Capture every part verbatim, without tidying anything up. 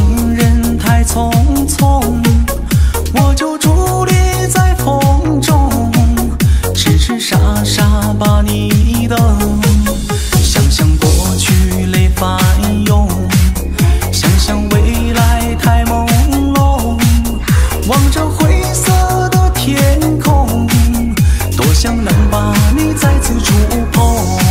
情人太匆匆，我就伫立在风中，痴痴傻傻把你等。想想过去泪翻涌，想想未来太朦胧，望着灰色的天空，多想能把你再次触碰。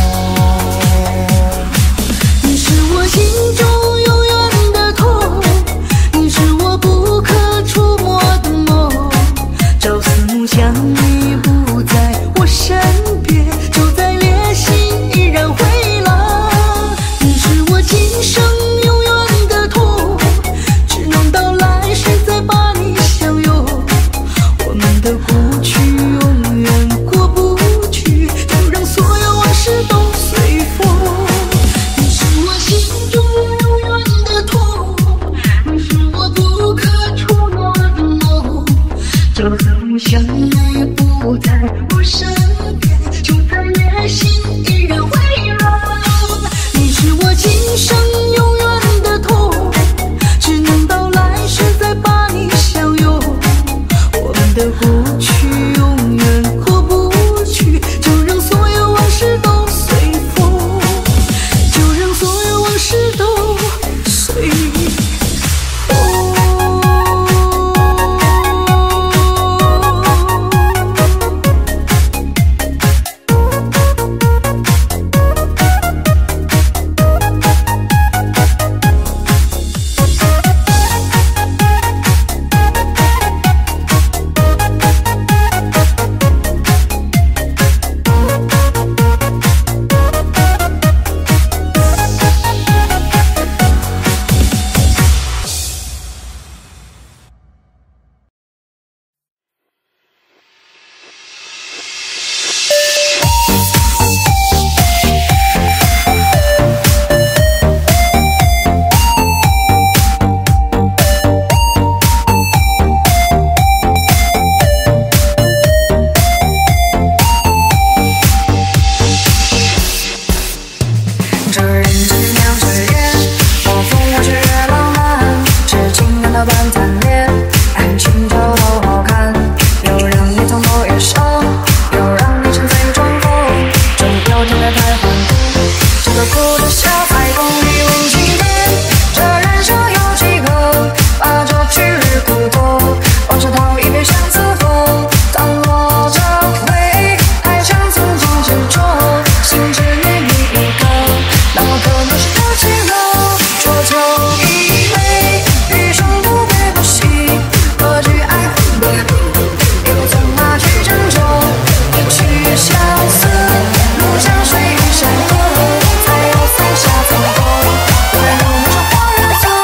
你是我心中永远的痛，你是我不可触摸的梦。朝思暮想，你不在我身边，就在烈性依然回廊。你是我今生永远的痛，只能到来时再把你相拥。我们的过去永远过不去，就让所有往事都随风。你是我心中永远的痛，你是我不可触摸的梦。朝思暮想，你不在我身边，就在烈性依然回廊。你是我今生永远的痛，只能到来时再把你相拥。我们的过去永远过不去，就让所有往事都随风，就让所有往事都随风。 这人之妙之夜，我风我却越浪漫，是情感的般惨烈，爱情就都好看，又让你从头越伤，又让你沉醉装疯，终有天的太欢呼，这个苦的小彩虹一吻经典，这人生有几个，把这去日苦多，往事逃一别相思风，当落着回，还想曾经执着，心只念你一个。那我可能是多情了，浊酒一杯，余生不悲不喜，何惧爱恨别，又怎么去斟酌？一曲相思，路上水山河，才有三下风波，不该如梦中花人走。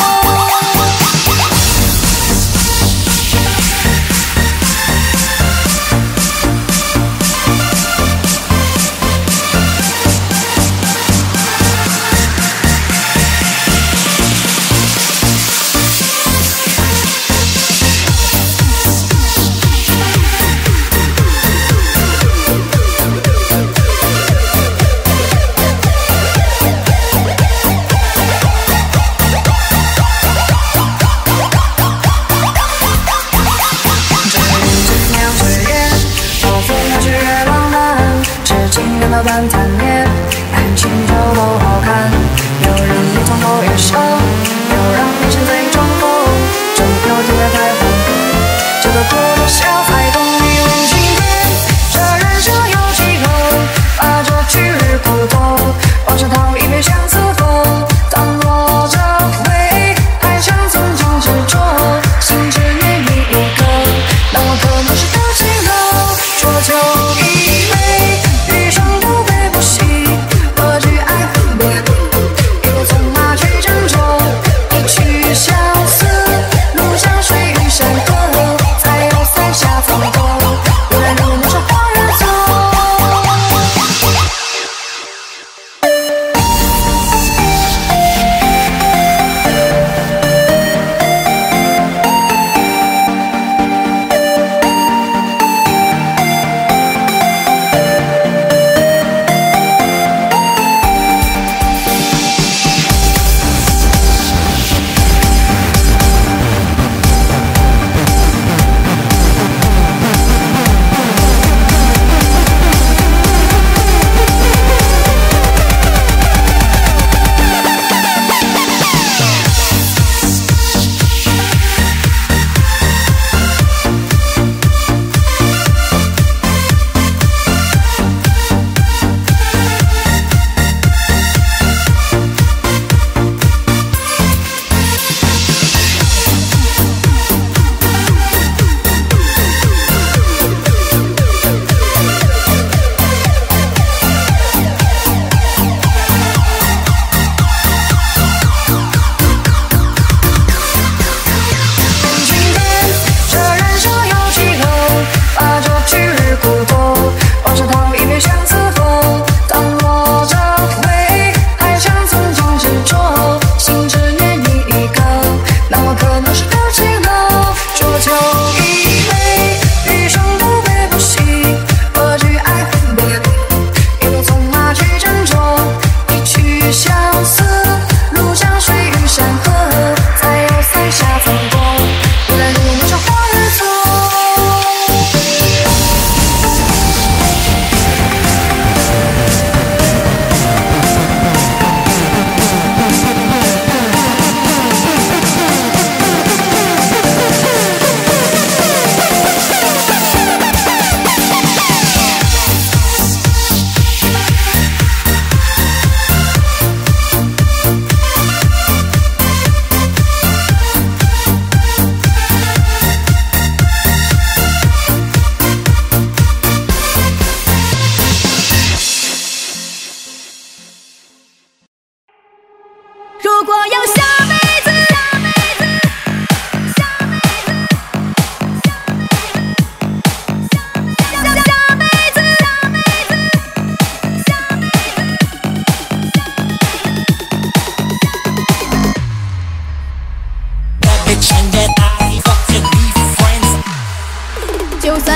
的般惨烈，爱情就都好看，又让你从头越伤，又让你沉醉装疯，终有天的太欢呼，这个苦的小孩懂一吻经典，这人生有几个，把这去日苦多，往事逃一别相思风，当落着回，还想曾经执着，心只念你一个，那我可能是多情了，浊酒一杯，余生不悲不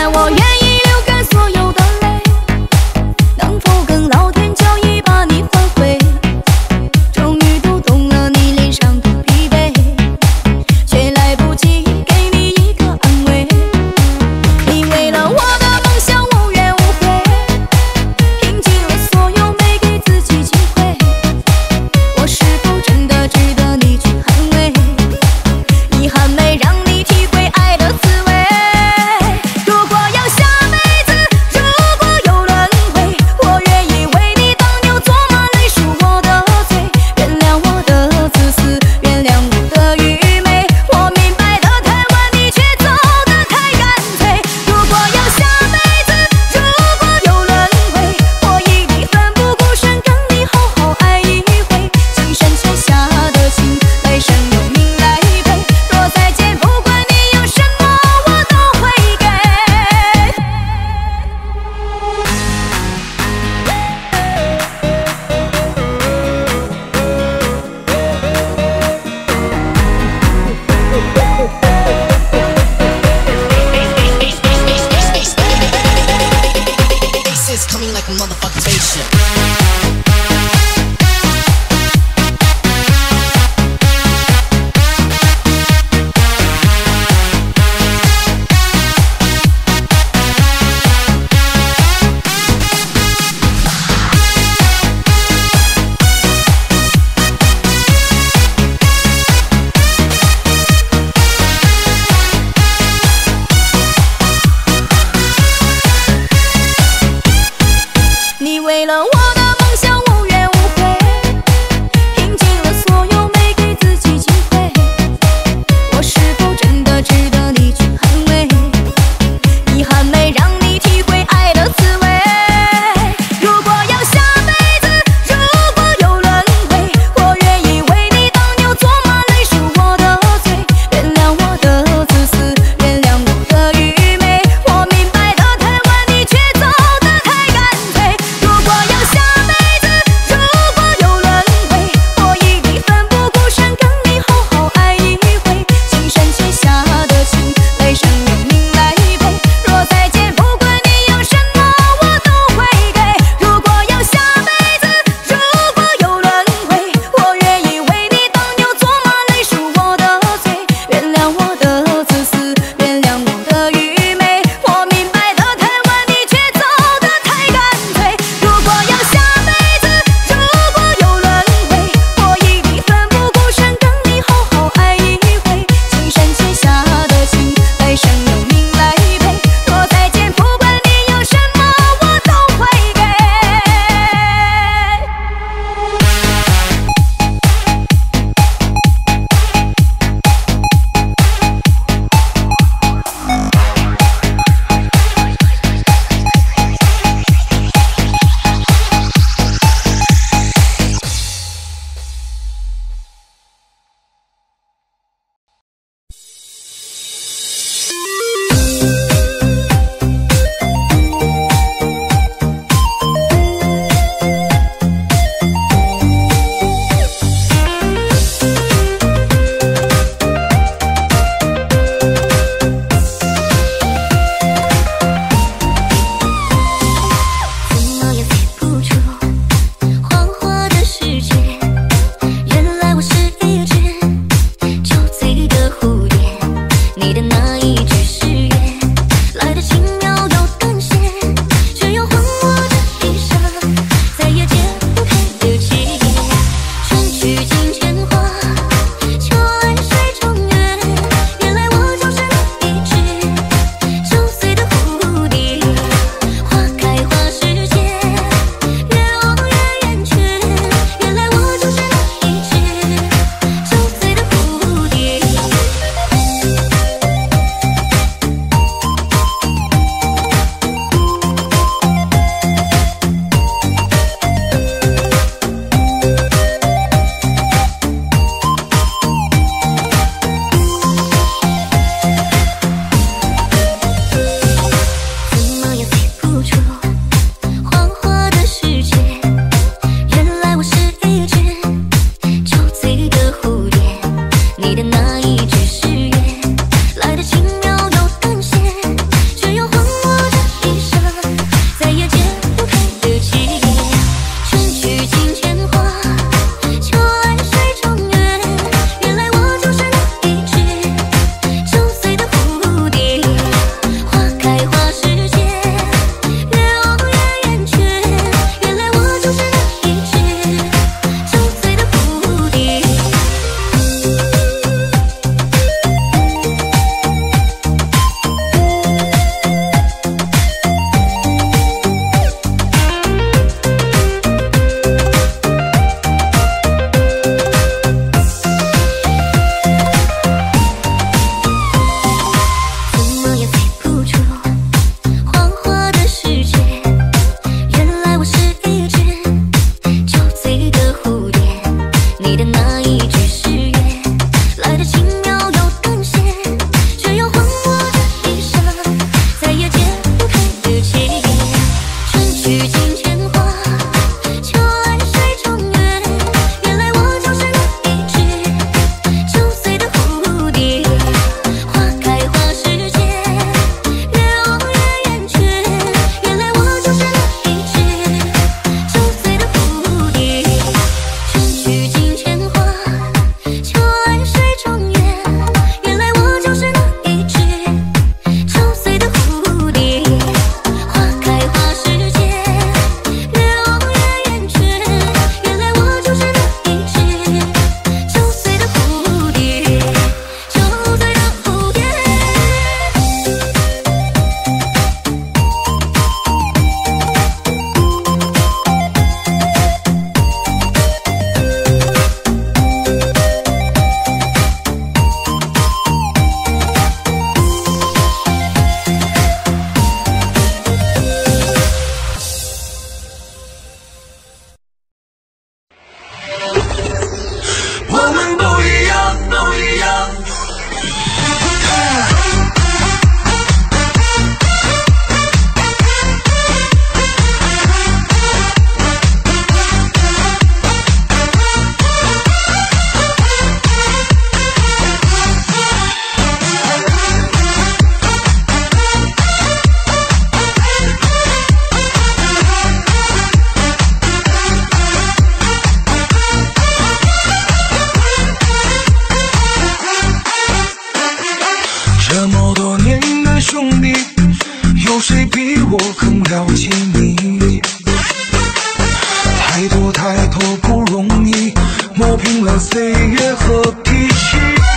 我愿意流干所有的泪，能否跟老天交易把你换回？终于读懂了你脸上的疲惫，却来不及给你一个安慰。你为了我的梦想无怨无悔，拼尽了所有没给自己机会。我是否真的值得你去捍卫？遗憾没让你体会爱的滋味。如果要相谁比我更了解你？太多太多不容易，磨平了岁月和脾气。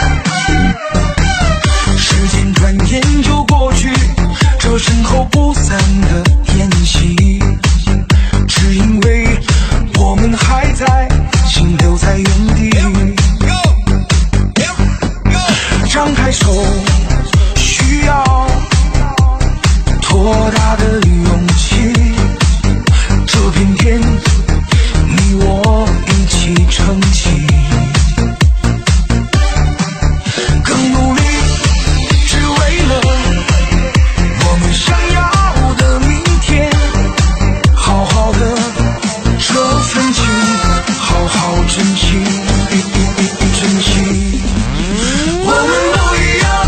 时间转眼就过去，这身后不散的宴席，只因为我们还在，心留在原地。张开手，需要多大的勇气？这片天，你我一起撑起。更努力，只为了我们想要的明天。好好的这份情，好好珍惜，珍惜。我们不一样，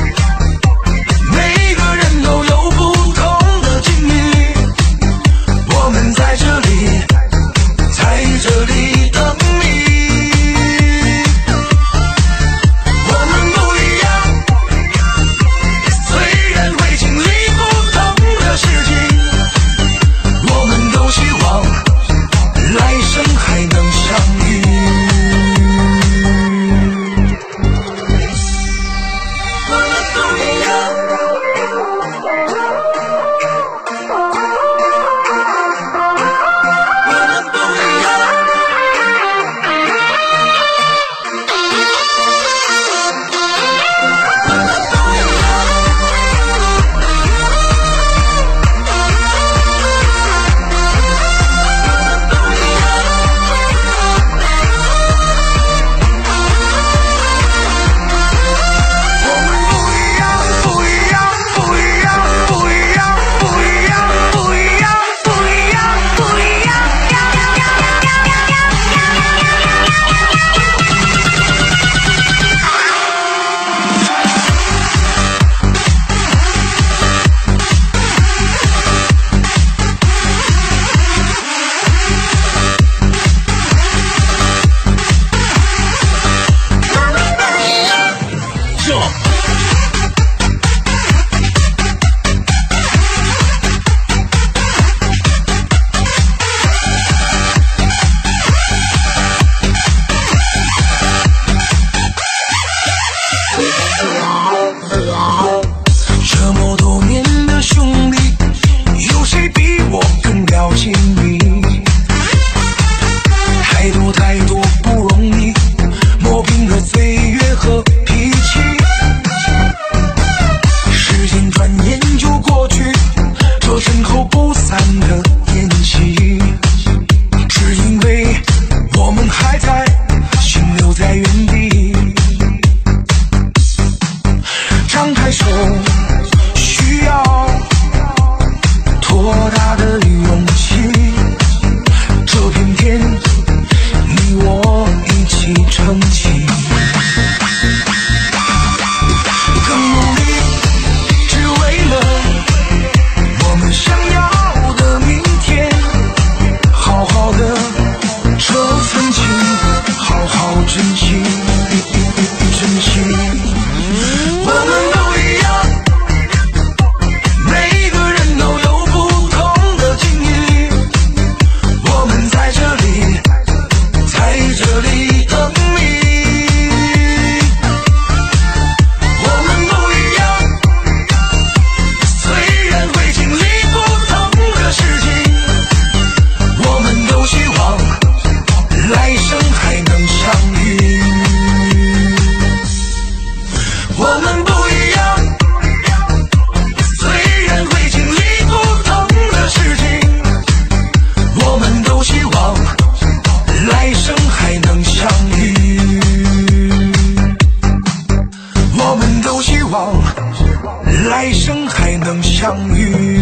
每个人都有不同的经历。我们在这里，在这里等你。我们不一样，虽然会经历不同的事情，我们都希望来生还能相遇。这么多年的兄弟，有谁比我更了解你？太多太多不容易，磨平了岁月和脾气。时间转眼就过去，这身后不散的宴席，只因为我们还在，心留在原地。张开手，需要多大的勇气？这片天，你我一起撑起。更努力，只为了我们想要的明天。好好的这份情，好好珍惜，珍惜。我们不一样，每个人都有不同的经历。我们在这里，在这里等你。我们不一样，虽然会经历不同的事情，我们都希望来生还能相遇。我们不一样，虽然会经历不同的事情，我们都希望来生还能相遇。我们都希望来生还能相遇。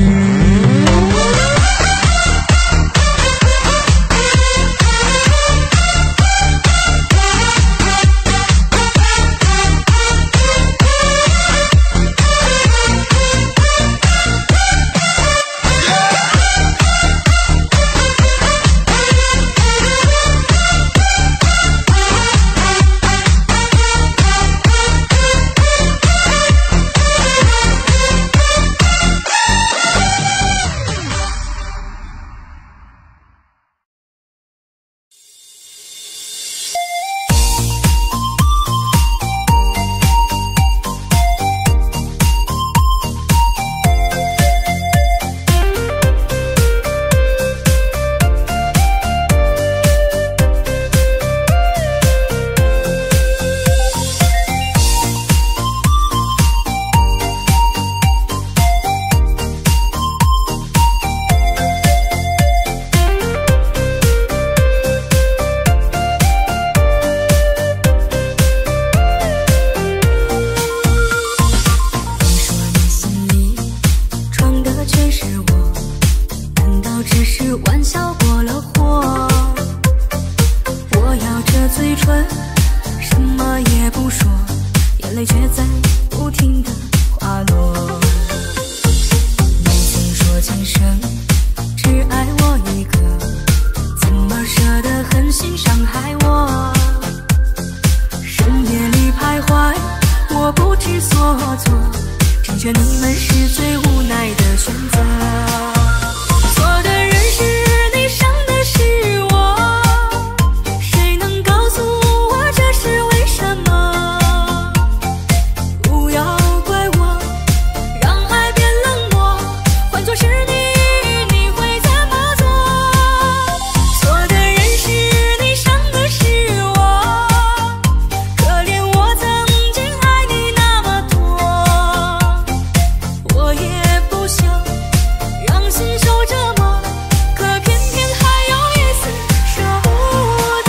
却在不停地滑落。你曾说今生只爱我一个，怎么舍得狠心伤害我？深夜里徘徊，我不知所措，成全你们是最无奈的选择。错的人是你，伤的是我，谁能告诉我这是为什么？不要怪我，让爱变冷漠，换作是你，你会怎么做？错的人是你，伤的是我，可怜我曾经爱你那么多，我也不想让心受折磨，可偏偏还有一丝舍不得。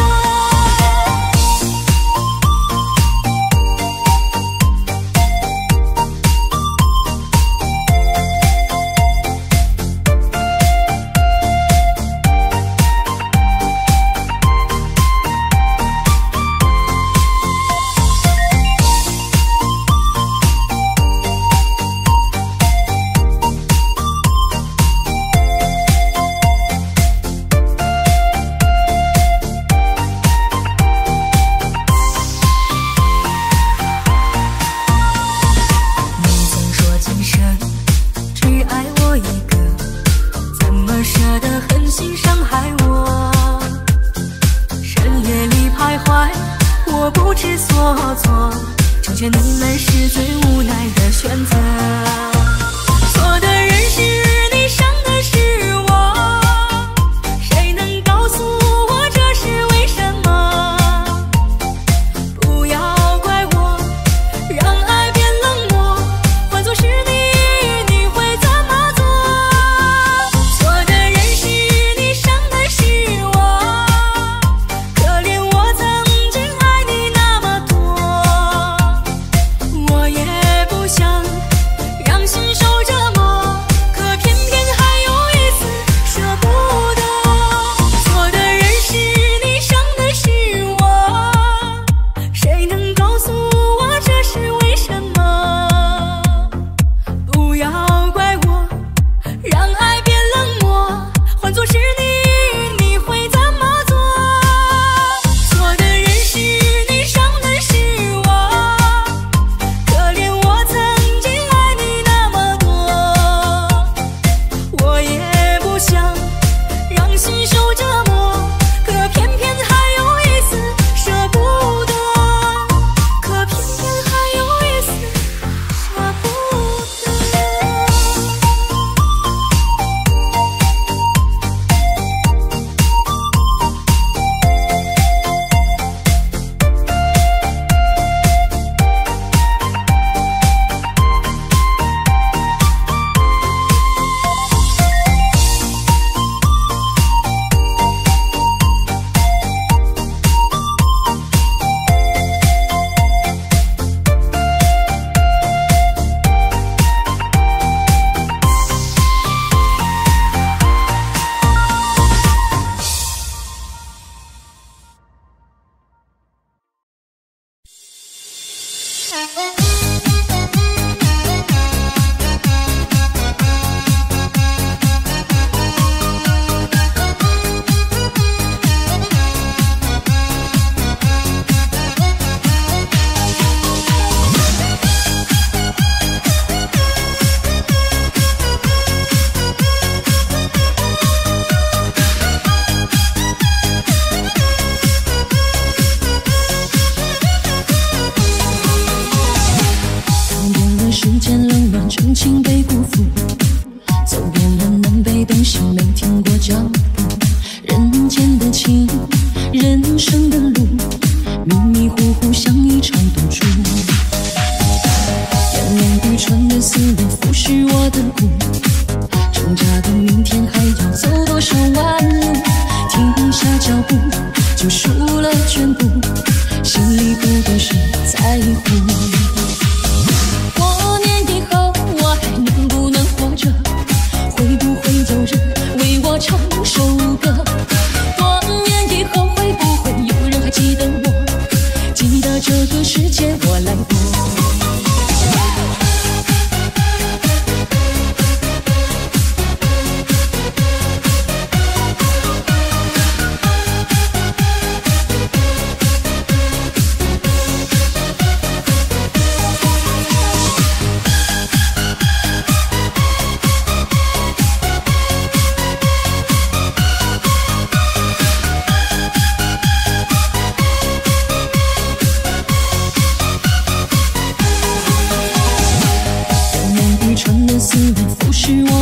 你曾说今生只爱我一个，怎么舍得狠心伤害我？深夜里徘徊，我不知所措，成全你们是最无奈的选择。错的人是你，伤的是我，谁能告诉我这是为什么？不要怪我，让爱变冷漠，换作是你，你会怎么做？错的人是你，伤的是我，可怜我曾经爱你那么多，我也不想让心受折磨，可偏偏还有一丝舍不得。错的人是你，伤的是我，谁能告诉我这是为什么？不要怪我，让爱变冷漠，换作是你，你会怎么做？错的人是你，伤的是我，可怜我曾经爱你那么多，我也不想让心受折磨，可偏偏还有一丝舍不得，可偏偏还有一丝舍不得。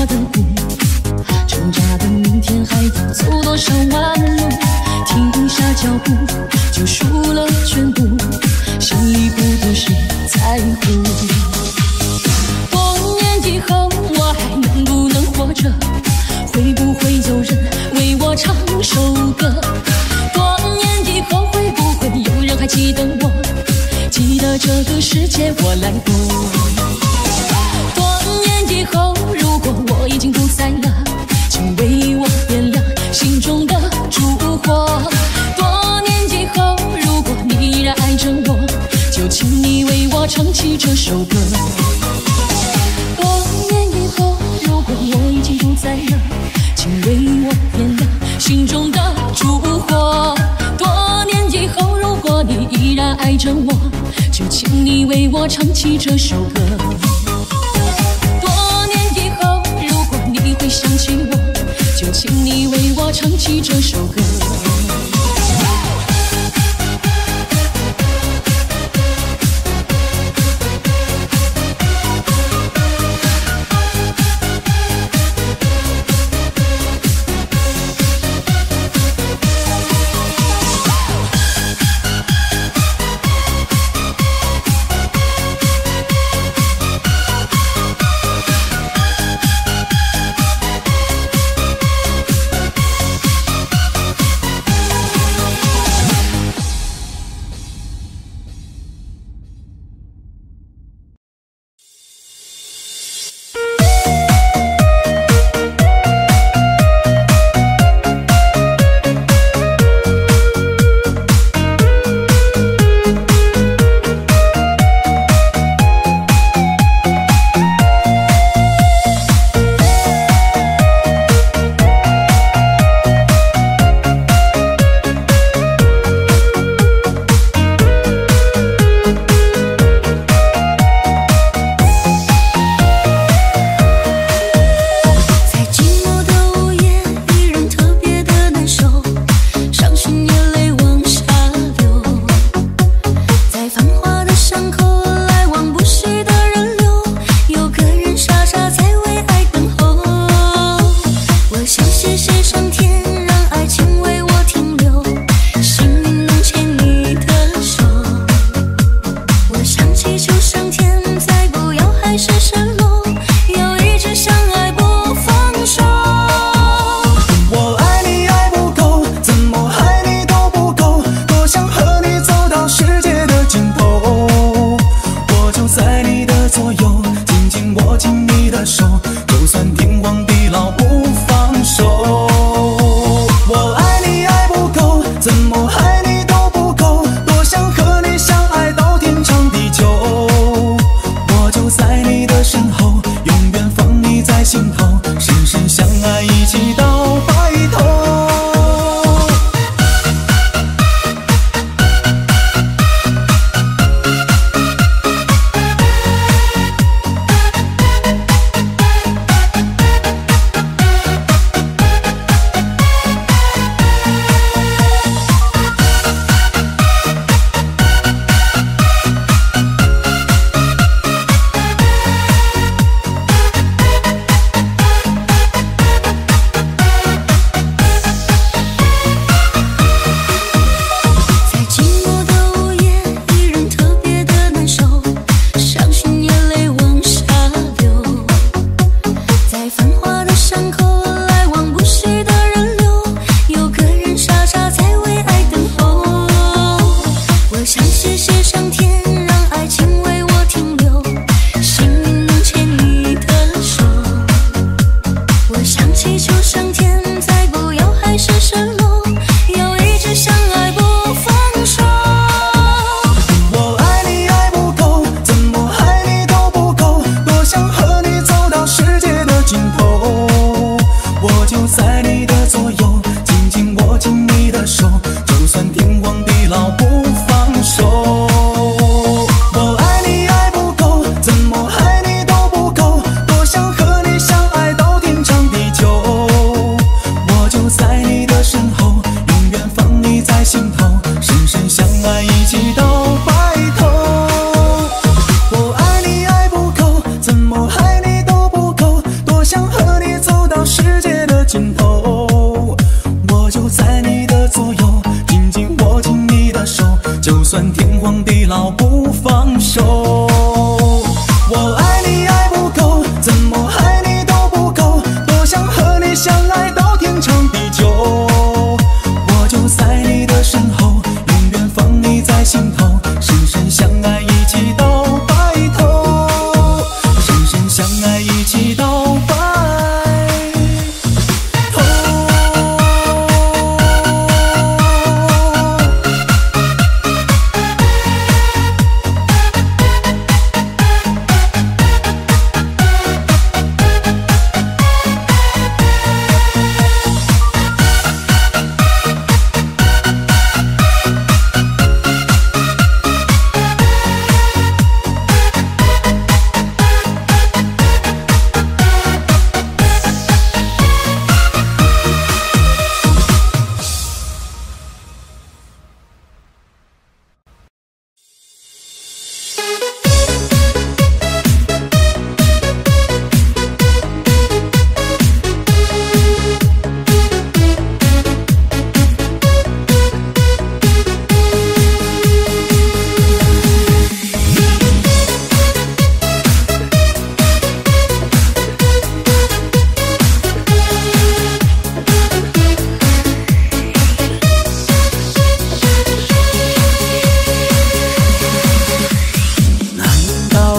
的苦，挣扎的明天还要走多少弯路？停下脚步就输了全部，心里不多谁在乎。多年以后我还能不能活着？会不会有人为我唱首歌？多年以后会不会有人还记得我？记得这个世界我来过。多年以后，如果我已经不在了，请为我点亮心中的烛火。多年以后，如果你依然爱着我，就请你为我唱起这首歌。多年以后，如果我已经不在了，请为我点亮心中的烛火。多年以后，如果你依然爱着我，就请你为我唱起这首歌。多年以后，如果你会想起我，就请你为我唱起这首歌。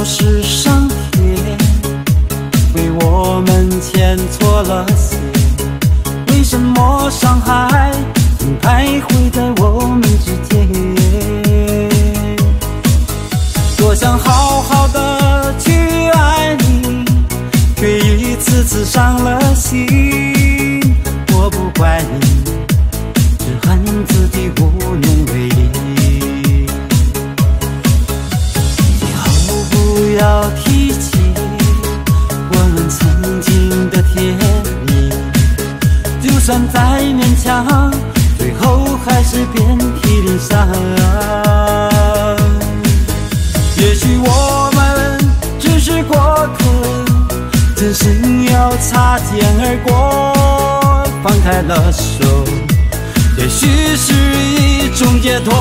是上天为我们牵错了线，为什么伤害总徘徊在我们之间？多想好好的去爱你，却一次次伤了心。我不怪你，只恨自己无能为力。以后不要提起我们曾经的甜蜜，就算再勉强，最后还是遍体鳞伤。也许我们只是过客，真心要擦肩而过，放开了手，也许是一种解脱。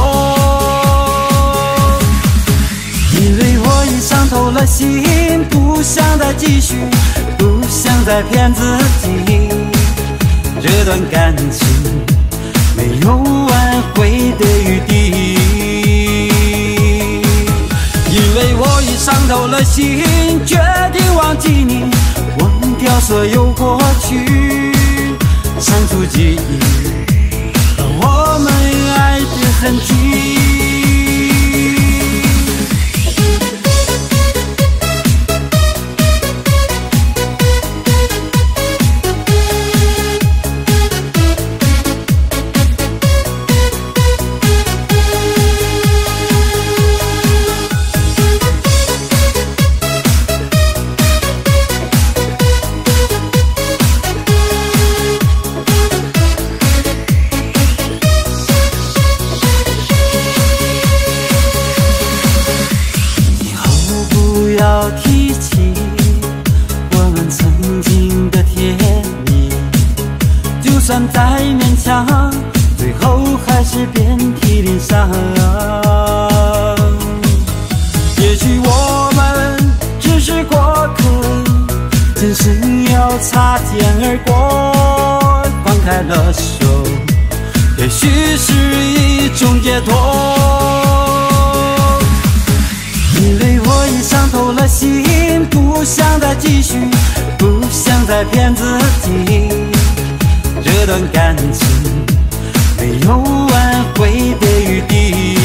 因为我已伤透了心，不想再继续，不想再骗自己，这段感情没有挽回的余地。因为我已伤透了心，决定忘记你，忘掉所有过去，删除记忆和我们爱的痕迹。不要提起我们曾经的甜蜜，就算再勉强，最后还是遍体鳞伤。也许我们只是过客，真心要擦肩而过，放开了手，也许是一种解脱。因为我已伤透了心，不想再继续，不想再骗自己，这段感情没有挽回的余地。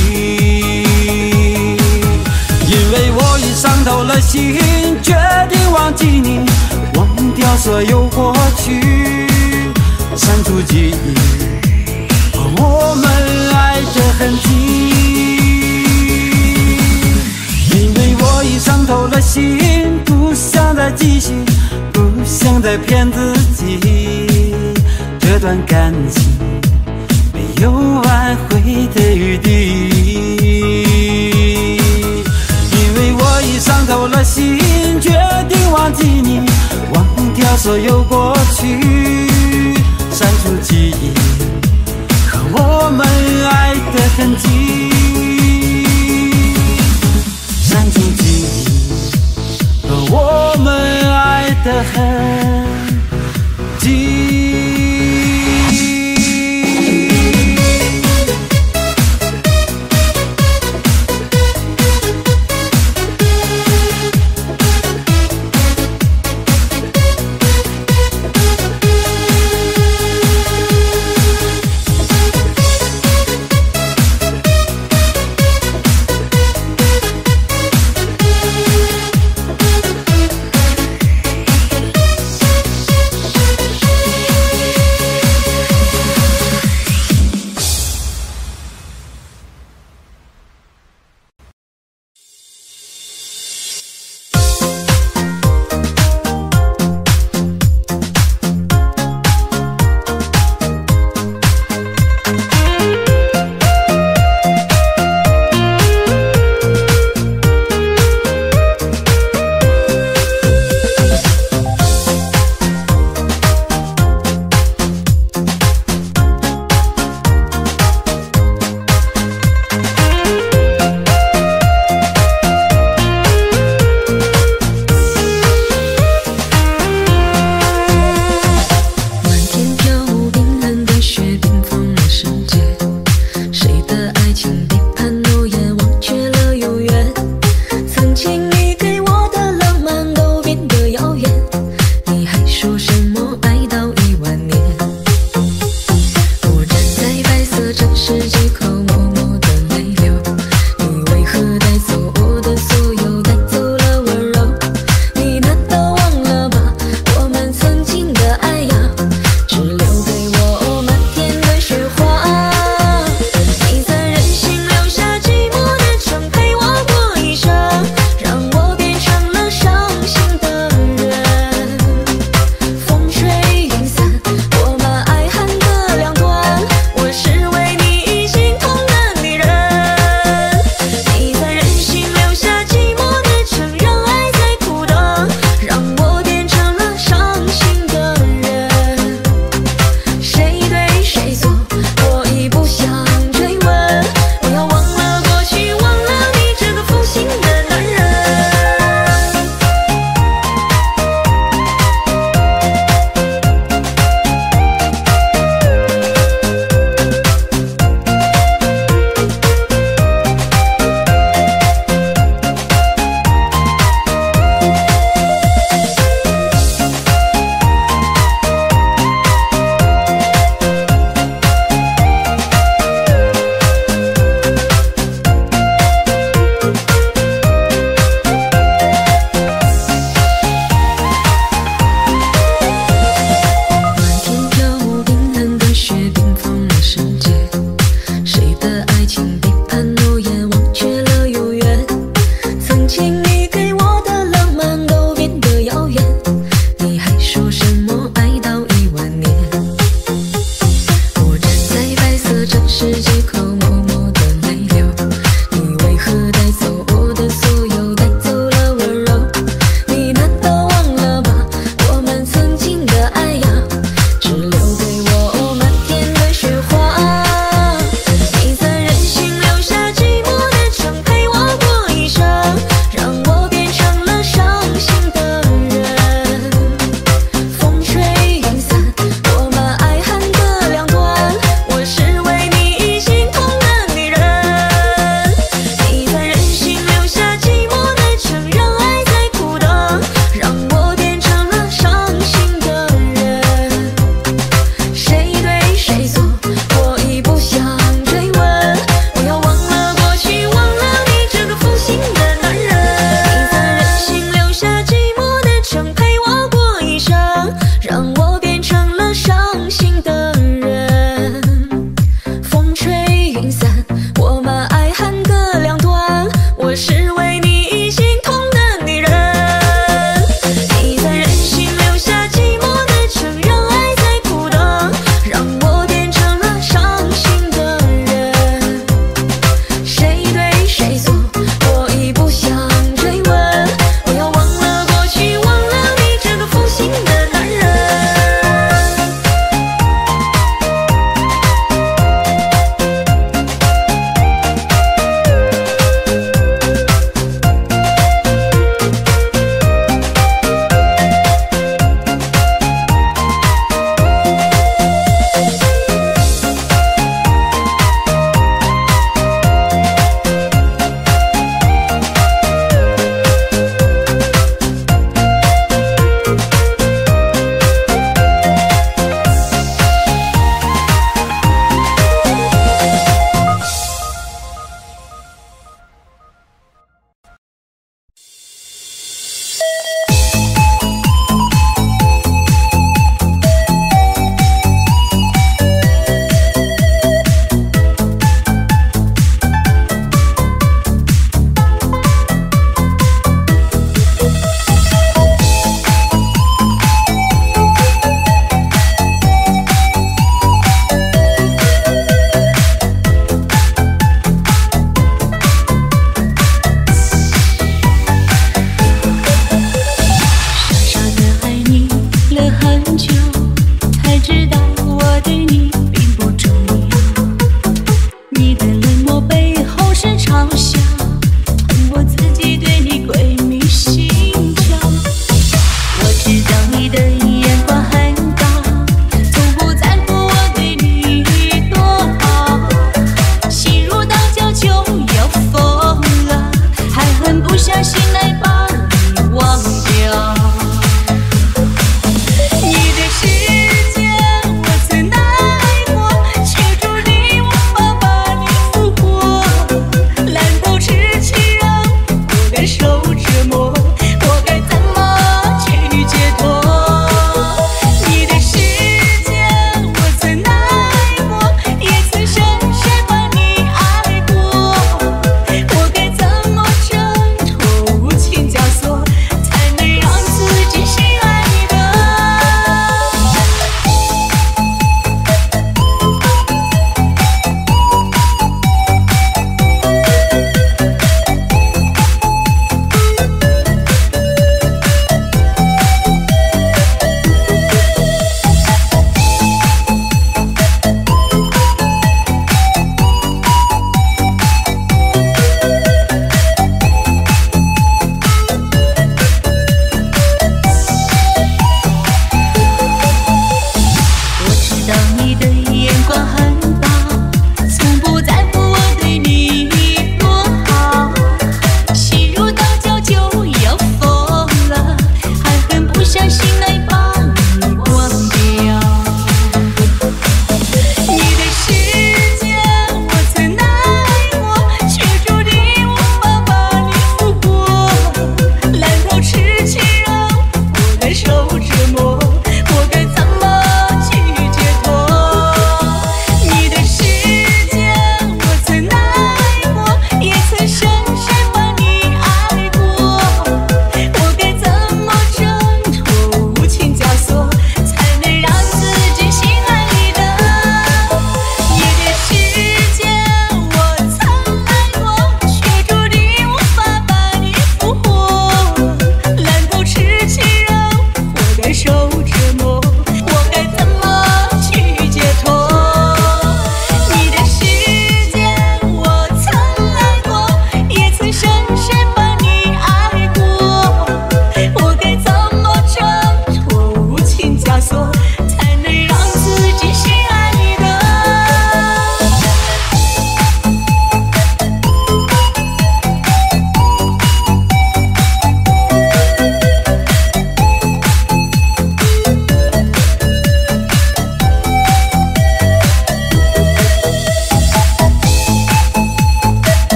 因为我已伤透了心，决定忘记你，忘掉所有过去，删除记忆和我们爱的痕迹。我已伤透了心，不想再继续，不想再骗自己，这段感情没有挽回的余地。因为我已伤透了心，决定忘记你，忘掉所有过去，删除记忆和我们爱的痕迹。删除记忆和我们爱的痕迹。 情背叛诺言，忘却了永远。曾经你给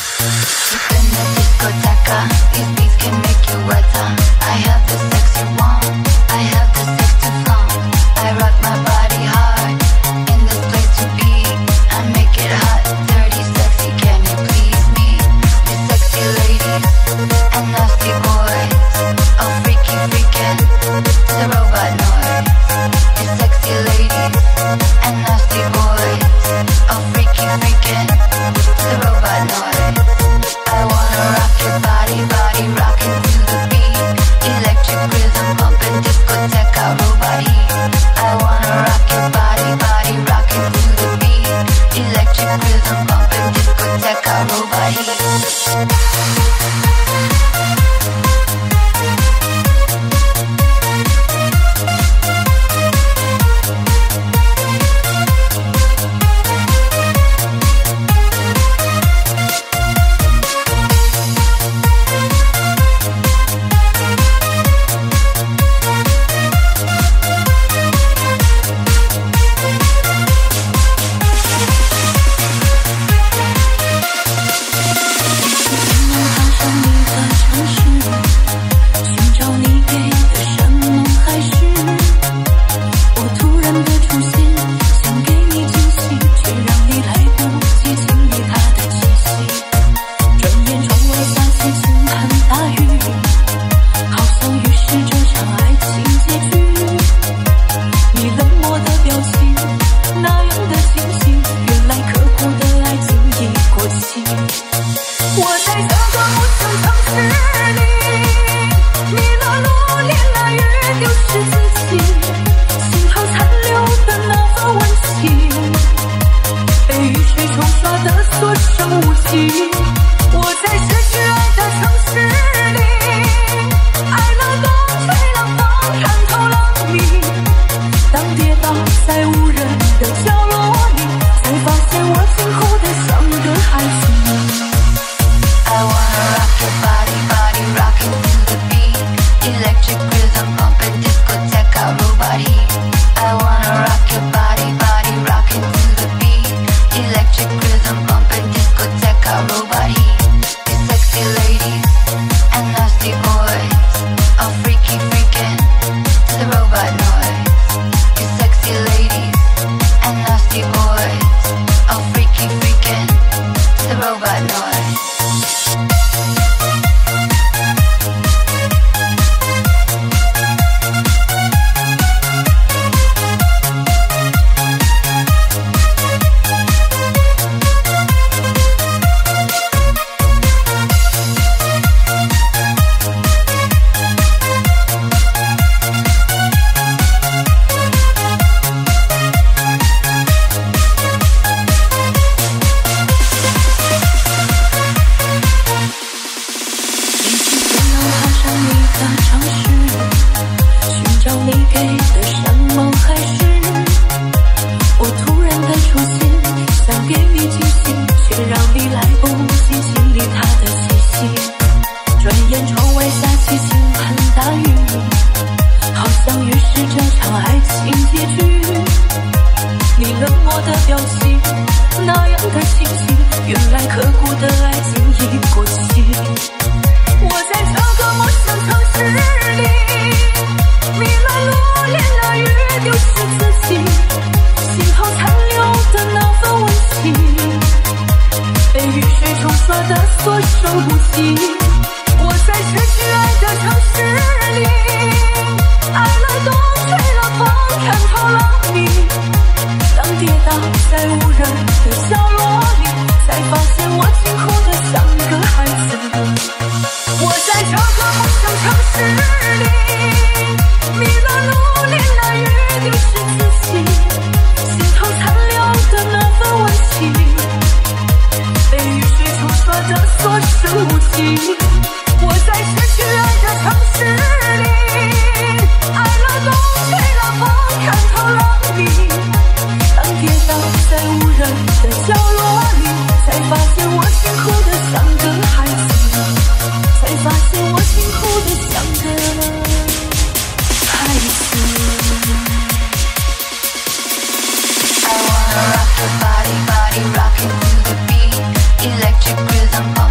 Rock your body, body rocking to the beat. Electric rhythm.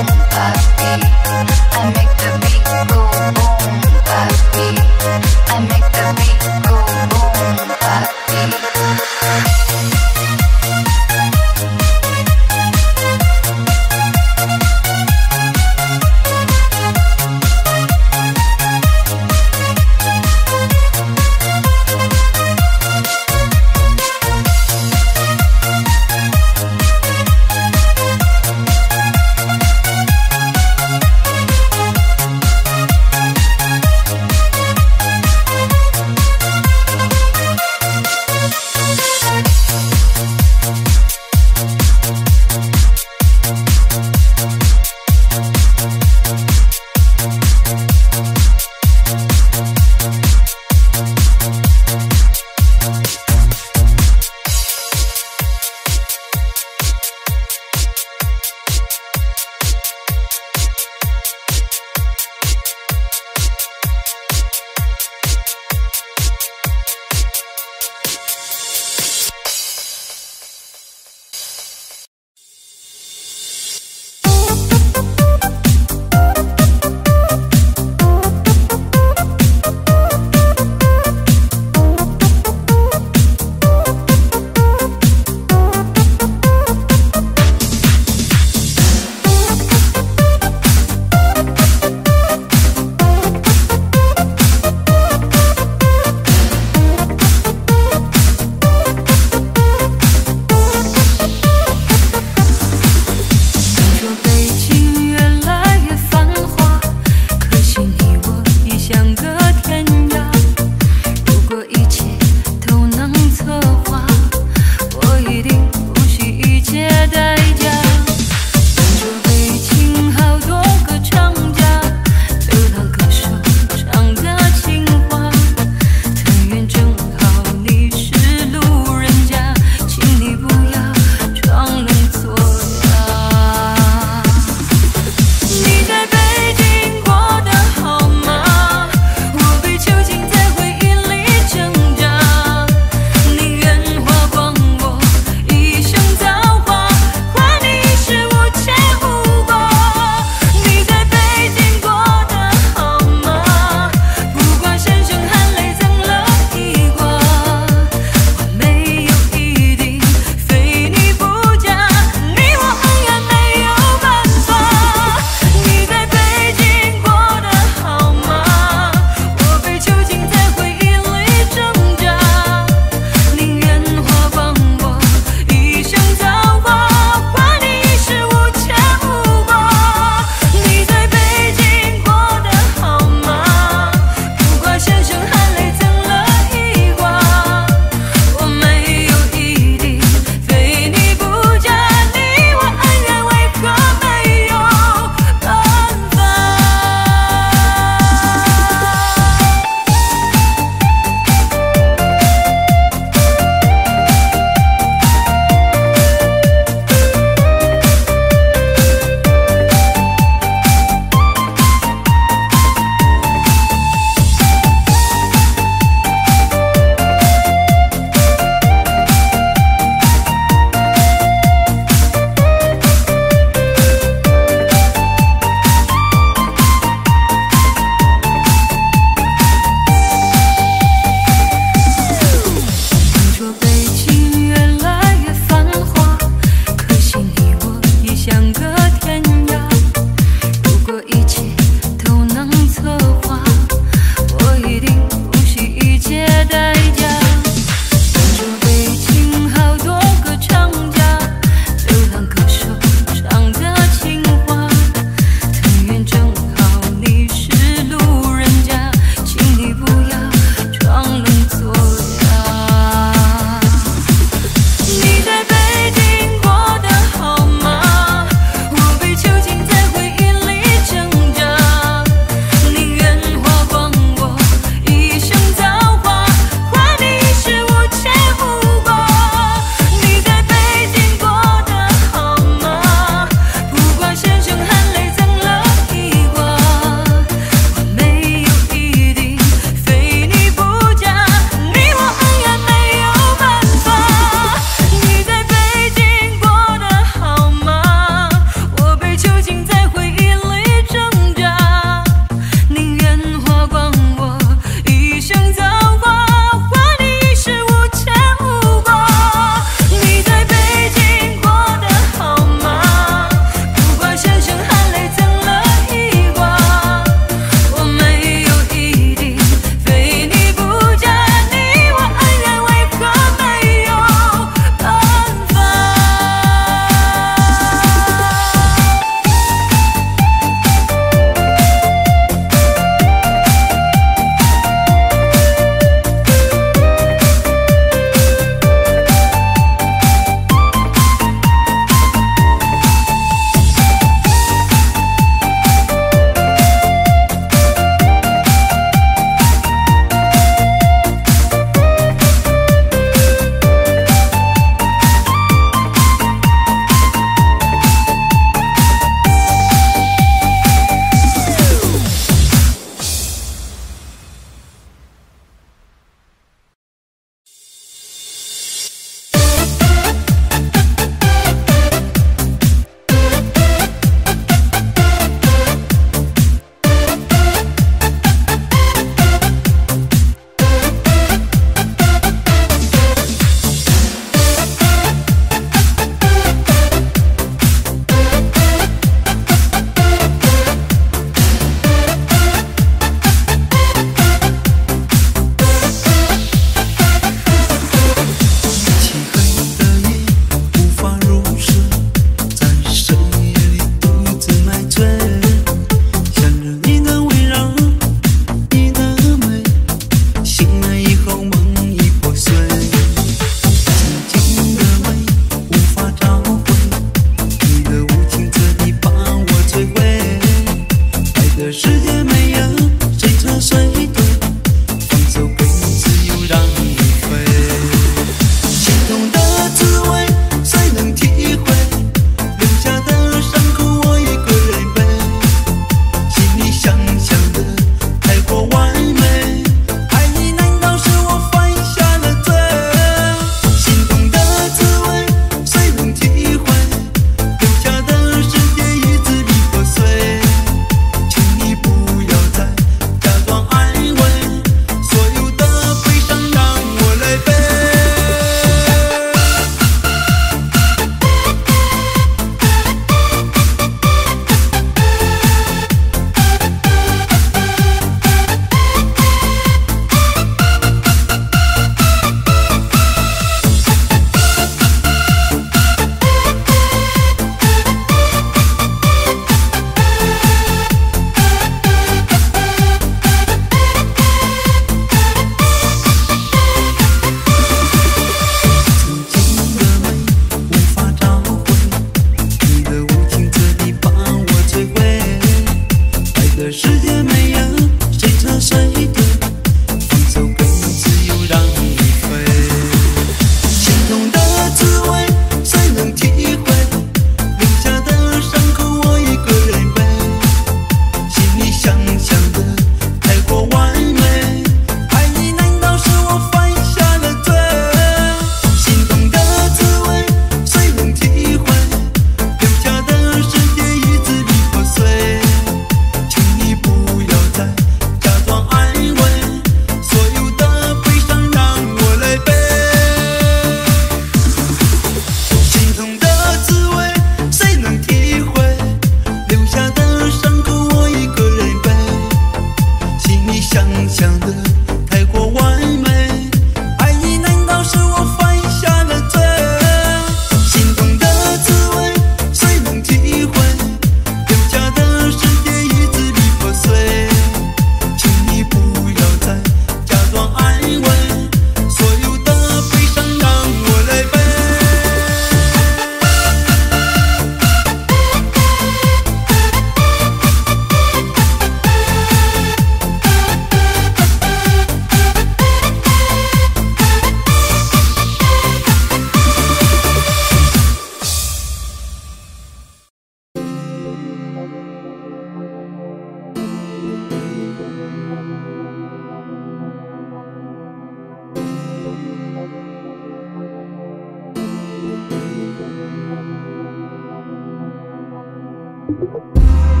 我。